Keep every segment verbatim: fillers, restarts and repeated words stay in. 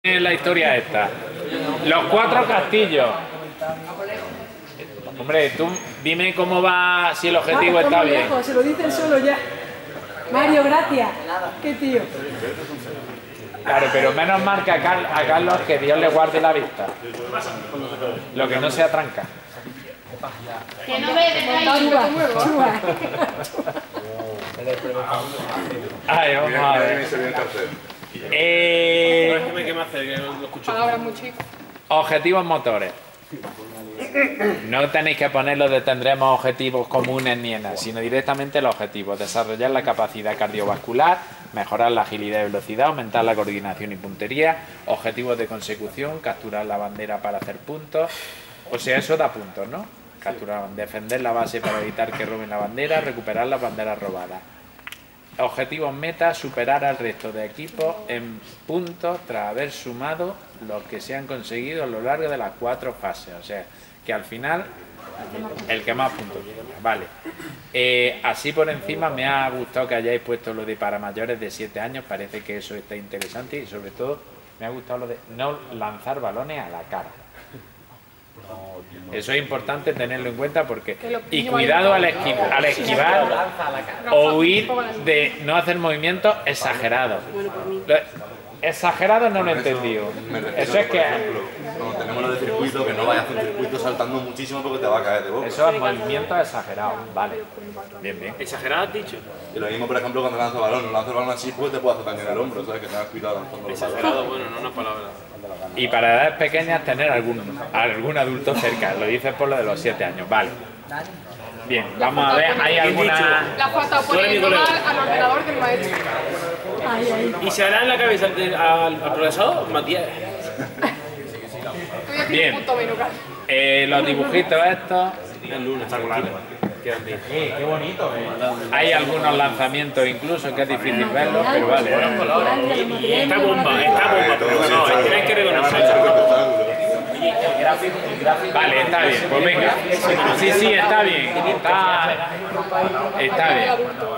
La historia esta. Los cuatro castillos. Hombre, tú dime cómo va, si el objetivo ah, está bien. Lejos, se lo dicen solo ya. Mario, gracias. Qué tío. Claro, pero menos mal que a, Carl, a Carlos que Dios le guarde la vista. Lo que no sea tranca. Que no ve de ahí. Chuba, chuba. Ay, vamos a ver. Eh, Palabras muy chicas. objetivos motores. No tenéis que ponerlo de tendremos objetivos comunes ni en nada, sino directamente los objetivos: desarrollar la capacidad cardiovascular, mejorar la agilidad y velocidad, aumentar la coordinación y puntería, objetivos de consecución, capturar la bandera para hacer puntos. O sea, eso da puntos, ¿no? Capturar, defender la base para evitar que roben la bandera, recuperar las banderas robadas. Objetivos meta: superar al resto de equipos en puntos tras haber sumado los que se han conseguido a lo largo de las cuatro fases. O sea, que al final el que más puntos tiene. Vale. Eh, así por encima me ha gustado que hayáis puesto lo de para mayores de siete años. Parece que eso está interesante y sobre todo me ha gustado lo de no lanzar balones a la cara. Eso es importante tenerlo en cuenta porque y cuidado al, esqui, al esquivar o huir de no hacer movimientos exagerados. Exagerados no lo he entendido. Eso es que cuando tenemos lo de circuito, que no vayas a hacer circuito saltando muchísimo porque te va a caer de boca. Eso es movimientos exagerados. Vale. Bien, bien. ¿Exagerado has dicho? Y lo mismo, por ejemplo, cuando lanzas balón, no lanzas el balón así, pues te puede hacer daño en el hombro, ¿sabes? Que tengas cuidado lanzando los balones. Exagerado, bueno, no una palabra. Y para edades pequeñas tener algún, algún adulto cerca. Lo dices por lo de los siete años. Vale. Bien, vamos a ver. ¿Hay alguna...? La falta poniendo mal al ordenador del maestro. Ay, ay. ¿Y se hará en la cabeza al, al, al profesor? Matías. Estoy aquí Bien. un punto menos, Carlos. Eh, los dibujitos estos... El lunes, está claro. Quedan bien. Eh, qué bonito. Eh. Hay algunos lanzamientos incluso que es difícil verlos, pero vale. Está bomba, está bomba, profesor. Tenéis que reconocerlo. Vale, está bien, pues venga. Sí, sí, está bien. Está, está bien.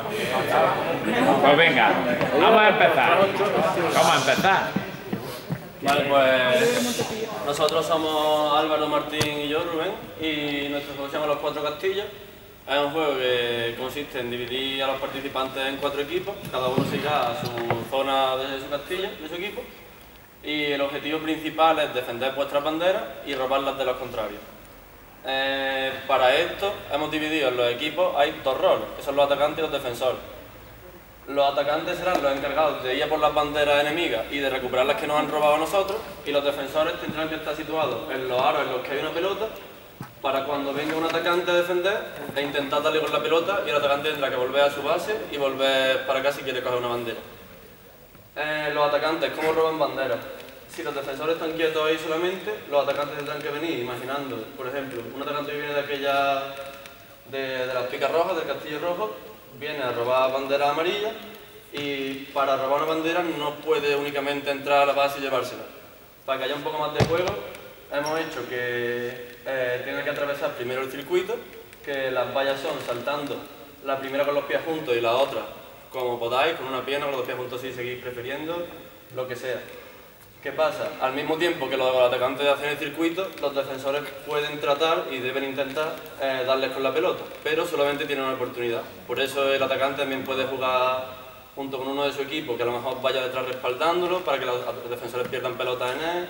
Pues venga, vamos a empezar. Vamos a empezar. Vale, pues nosotros somos Álvaro, Martín y yo, Rubén, y nuestro juego se llama Los Cuatro Castillos. Es un juego que consiste en dividir a los participantes en cuatro equipos, cada uno se irá a su zona de su castillo, de su equipo, y el objetivo principal es defender vuestras banderas y robarlas de los contrarios. Eh, para esto hemos dividido en los equipos, hay dos roles, que son los atacantes y los defensores. Los atacantes serán los encargados de ir a por las banderas enemigas y de recuperar las que nos han robado a nosotros, y los defensores tendrán que estar situados en los aros en los que hay una pelota para cuando venga un atacante a defender e intentar darle con la pelota, y el atacante tendrá que volver a su base y volver para acá si quiere coger una bandera. Eh, los atacantes, ¿cómo roban banderas? Si los defensores están quietos ahí solamente, los atacantes tendrán que venir imaginando, por ejemplo, un atacante que viene de aquella de, de las picas rojas, del castillo rojo, viene a robar banderas amarillas, y para robar una bandera no puede únicamente entrar a la base y llevársela. Para que haya un poco más de juego, hemos hecho que eh, tiene que atravesar primero el circuito, que las vallas son saltando la primera con los pies juntos y la otra como podáis, con una pierna, con los pies juntos si seguís prefiriendo, lo que sea. ¿Qué pasa? Al mismo tiempo que los atacantes hacen el circuito, los defensores pueden tratar y deben intentar eh, darles con la pelota, pero solamente tienen una oportunidad. Por eso el atacante también puede jugar junto con uno de su equipo, que a lo mejor vaya detrás respaldándolo para que los defensores pierdan pelotas en él,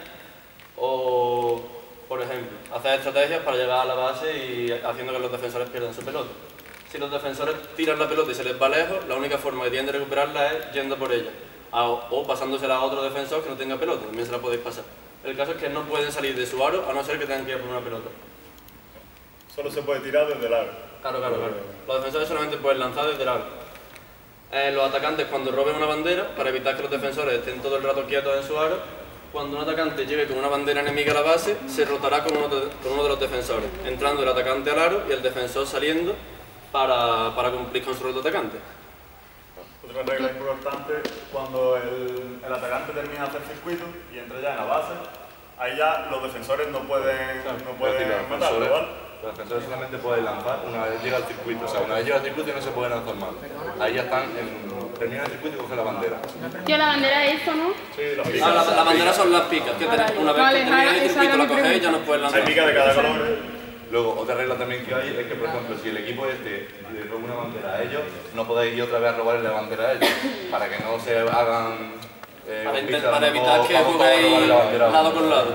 o, por ejemplo, hacer estrategias para llegar a la base y haciendo que los defensores pierdan su pelota. Si los defensores tiran la pelota y se les va lejos, la única forma que tienen de recuperarla es yendo por ella, o pasándosela a otro defensor que no tenga pelota, también se la podéis pasar. El caso es que no pueden salir de su aro a no ser que tengan que ir a por una pelota. Solo se puede tirar desde el aro. Claro, claro, claro. Los defensores solamente pueden lanzar desde el aro. Eh, los atacantes, cuando roben una bandera, para evitar que los defensores estén todo el rato quietos en su aro, cuando un atacante llegue con una bandera enemiga a la base, se rotará con uno de, con uno de los defensores, entrando el atacante al aro y el defensor saliendo para, para cumplir con su rol de atacante. Otra regla importante, cuando el, el atacante termina de hacer circuito y entra ya en la base, ahí ya los defensores no pueden, no pueden matarlo, ¿vale? Los defensores solamente pueden lanzar una vez llega al circuito, o sea, una vez llega al circuito no se puede lanzar más. Ahí ya están en termina el circuito y coge la bandera. Tío, la bandera es esto, ¿no? Sí, las Ah, picas. la, la bandera son las picas, que tenéis- una vez Vale, que terminéis esa el era circuito la mi cogéis y ya pregunta. nos puedes Hay lanzar. picas de cada color. Luego, otra regla también que hay es que, por ejemplo, si el equipo este le roba una bandera a ellos, no podéis ir otra vez a robarle la bandera a ellos, para que no se hagan... Eh, Para, compinches, intent- para vamos- evitar que vamos todos a robarle juguéis la bandera a lado uno. con lado.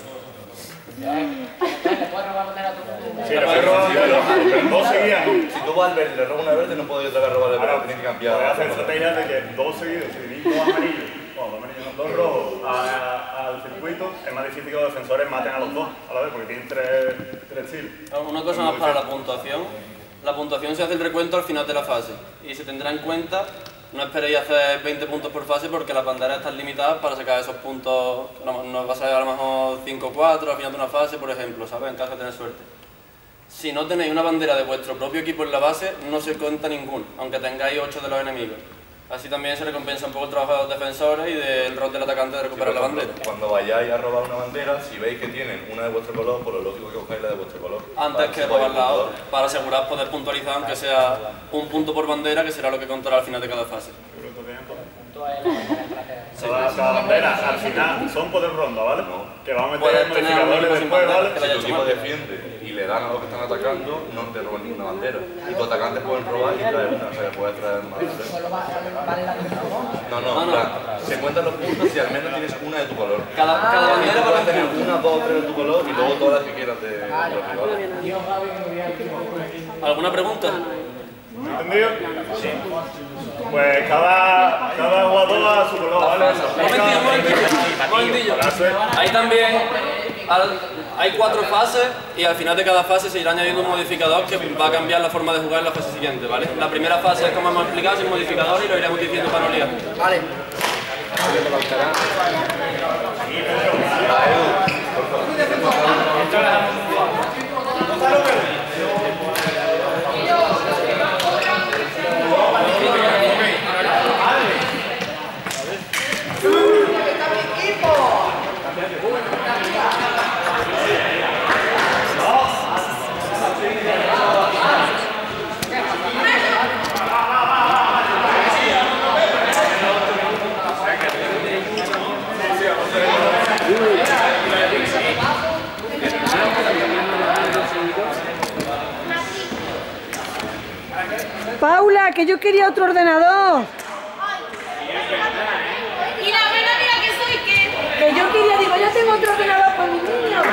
Sí, le puedes robar, pero pero dos seguidas no. Si tú vas al verde y le robas una verde, no podéis otra vez robarle la Ahora, verde, tienes que cambiar. puedes hacer estrategias de que dos seguidos, si venís dos amarillos, bueno, dos amarillos no, dos rojos a- al circuito, es más difícil que los defensores maten a los dos a la vez, porque tienen tres, tres tiros. Una cosa más para la puntuación. La puntuación se hace el recuento al final de la fase y se tendrá en cuenta, no esperéis hacer veinte puntos por fase porque las banderas están limitadas para sacar esos puntos, no, no va a ser a lo mejor cinco cuatro al final de una fase, por ejemplo, ¿sabes? En caso de tener suerte. Si no tenéis una bandera de vuestro propio equipo en la base, no se cuenta ninguno, aunque tengáis ocho de los enemigos. Así también se recompensa un poco el trabajo de los defensores y del rol del atacante de recuperar la bandera. Cuando vayáis a robar una bandera, si veis que tienen una de vuestro color, pues lo lógico es que cojáis la de vuestro color. Antes Para que se robar podáis la puntuar. otra, para asegurar poder puntualizar aunque sea un punto por bandera, que será lo que contará al final de cada fase. Cada, cada bandera al final son poder ronda, ¿vale? Que vamos a meter Puedes tener modificadores amigos sin después, bandera, ¿vale? que Si vaya tu hecho equipo mal. defiende y le dan a los que están atacando, no te roban ninguna bandera. Y tus atacantes pueden robar y traer una, o sea, que puedes traer más. No, no, No, no. en plan, se cuentan los puntos si al menos tienes una de tu color. Cada, cada bandera va a Puedes tener tener una, dos o tres de tu color y luego todas las que quieras de, de los rivales. ¿Alguna pregunta? ¿Entendido? Sí. Pues cada, cada jugador a su color, ¿vale? Momentillo, momentillo, momentillo. Ahí también al- hay cuatro fases y al final de cada fase se irá añadiendo un modificador que va a cambiar la forma de jugar en la fase siguiente, ¿vale? La primera fase es como hemos explicado, sin modificador y lo iremos diciendo para no liar. Vale. Paula, que yo quería otro ordenador. Y la buena amiga que soy, que... Que yo quería, digo, yo tengo otro ordenador para mi niño.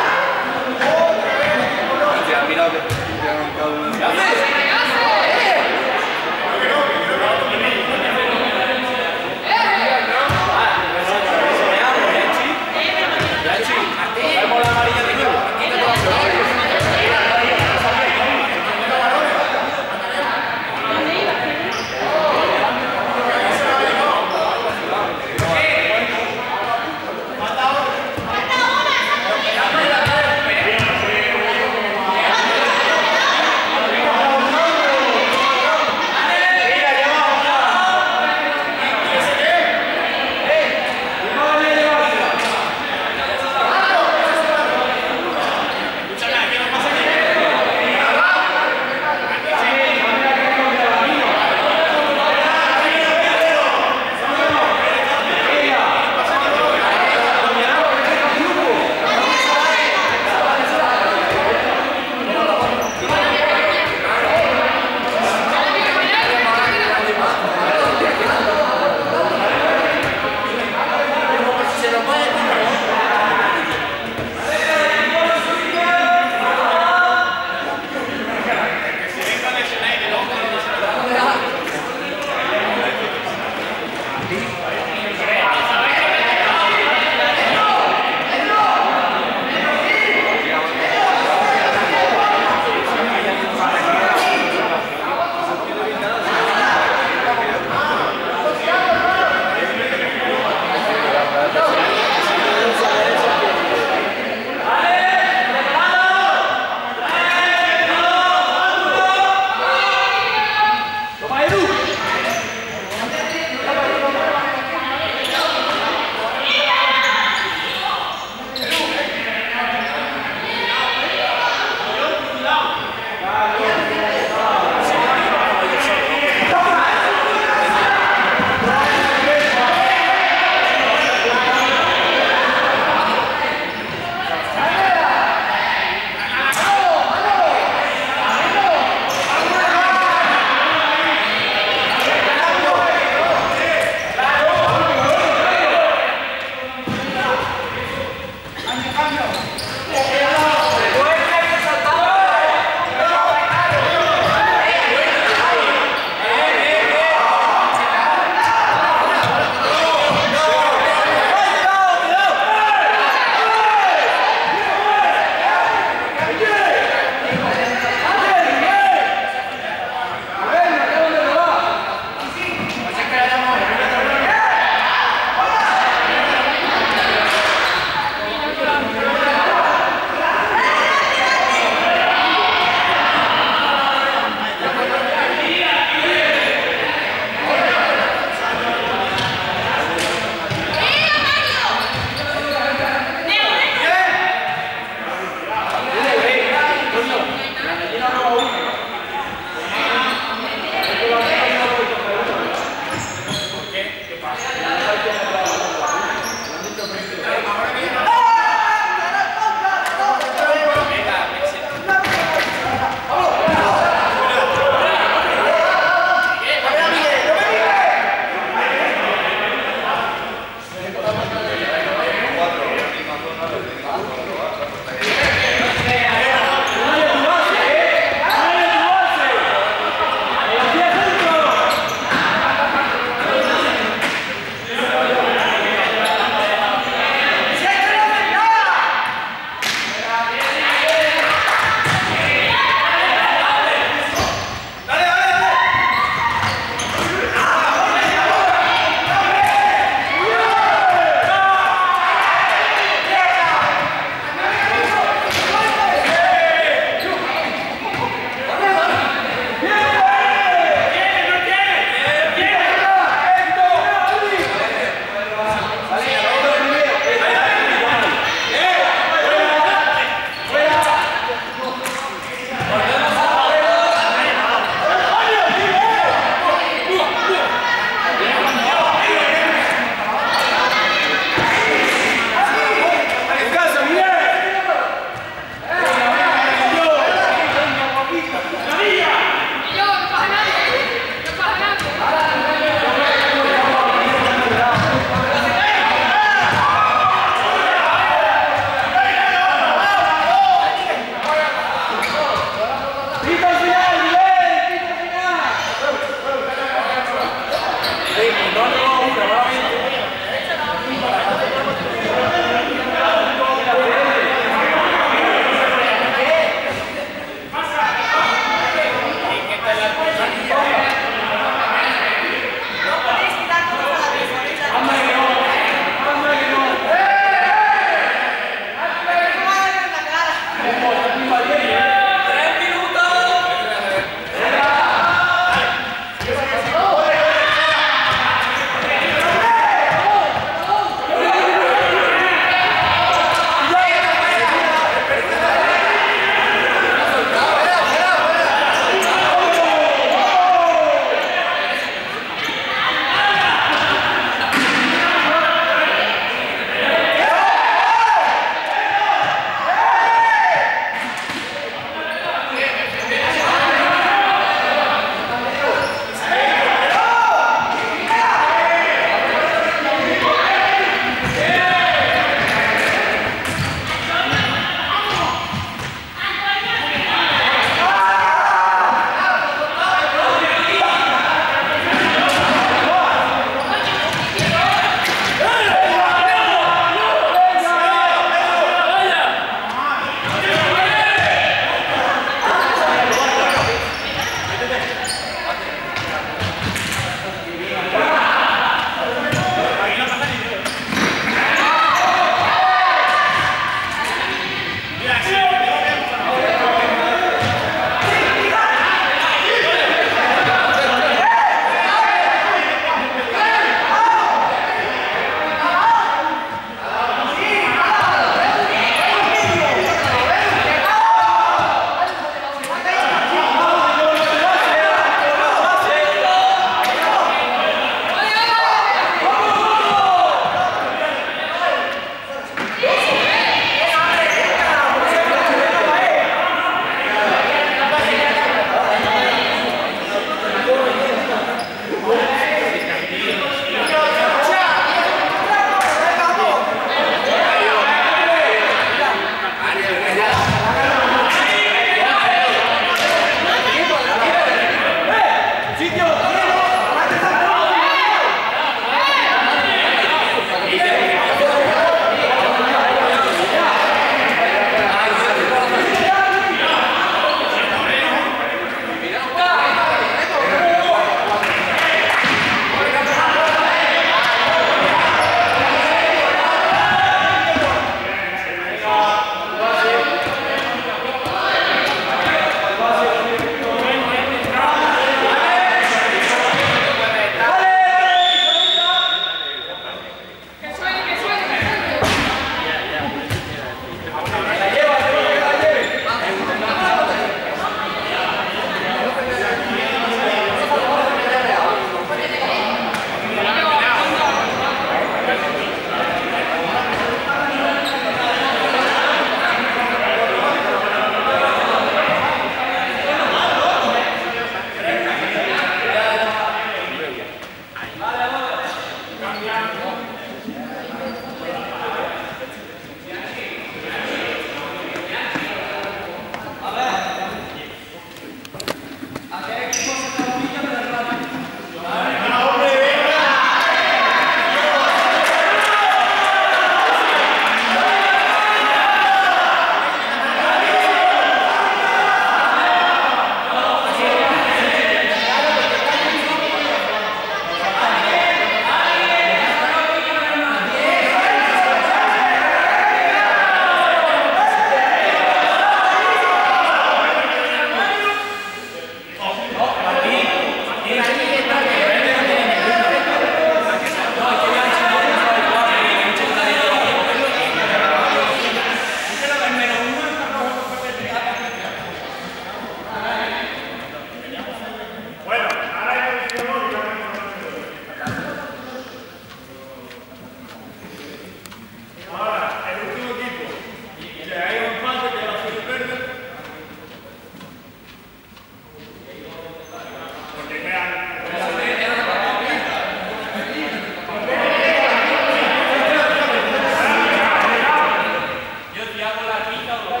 la pista o no.